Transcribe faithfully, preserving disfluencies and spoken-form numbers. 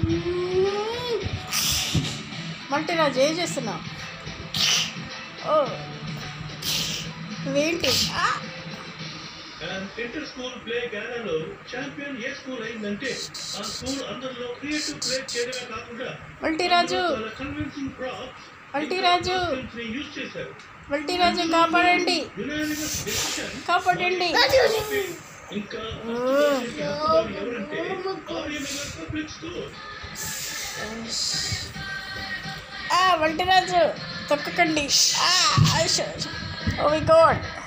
మల్టీరాజు ఏం చేస్తున్నావు? ఓ నువ్వేంటి? ఇంటర్ స్కూల్ ప్లే గేలాలో ఛాంపియన్ ఏ స్కూల్ అయిందంటే ఆ స్కూల్ అందరిలో క్రియేటివ్ ప్లే చేయడమే కాకుండా మల్టీరాజు కన్విన్సింగ్ ప్రాప్స్ మల్టీరాజు యూజ్ చేశారు. మల్టీరాజు కాపాడండి, యునానిమస్ డెసిషన్ కాపాడండి. ఇంకా ఎవరంటే ఆర్యనగర్ పబ్లిక్ స్కూల్. మల్టీరాజు తొక్కకండి. Oh my God.